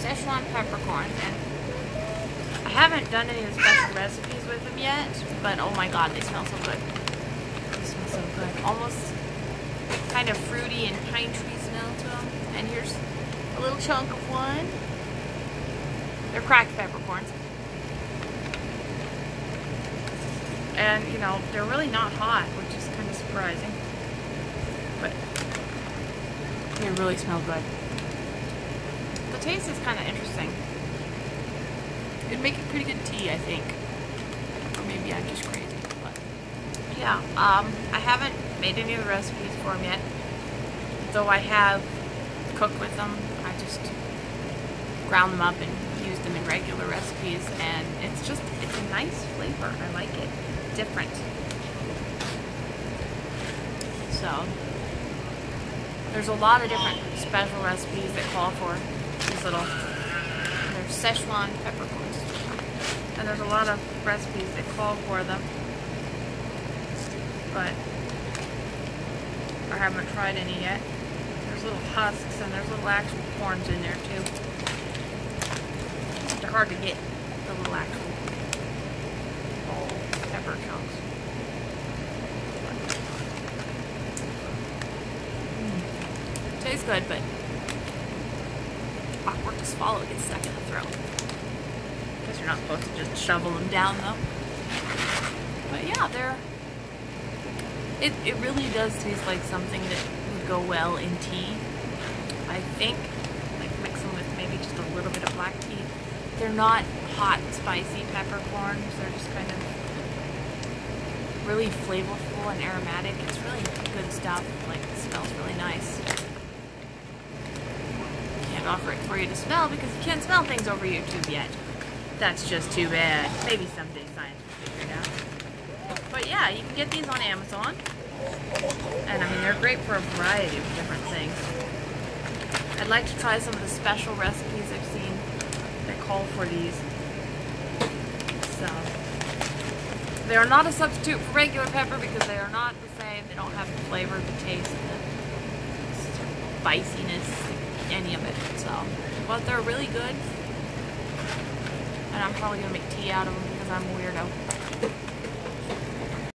Szechuan peppercorns, and I haven't done any of the special recipes with them yet, but oh my god, they smell so good. They smell so good. Almost kind of fruity and pine tree smell to them. And here's a little chunk of one. They're cracked peppercorns. And, you know, they're really not hot, which is kind of surprising. But they really smell good. The taste is kind of interesting. It'd make a pretty good tea, I think. Or maybe I'm just crazy. But yeah, I haven't made any of the recipes for them yet. Though I have cooked with them. I just ground them up and used them in regular recipes. And it's a nice flavor. I like it. Different. So there's a lot of different special recipes that call for these little, they're Szechuan peppercorns, and there's a lot of recipes that call for them, but I haven't tried any yet. There's little husks and there's little actual corns in there too. They're hard to get, the little actual pepper chunks. Tastes good, but awkward to swallow. It gets stuck in the throat. Guess you're not supposed to just shovel them down, though. But yeah, it really does taste like something that would go well in tea. I think, like mix them with maybe just a little bit of black tea. They're not hot, spicy peppercorns. They're just kind of really flavorful and aromatic. It's really good stuff. Like, it smells really nice. Can't offer it for you to smell because you can't smell things over YouTube yet. That's just too bad. Maybe someday science will figure it out. But yeah, you can get these on Amazon. And I mean, they're great for a variety of different things. I'd like to try some of the special recipes I've seen that call for these. So, they are not a substitute for regular pepper because they are not the same. They don't have the flavor, the taste, the spiciness, any of it. So, but they're really good. And I'm probably going to make tea out of them because I'm a weirdo.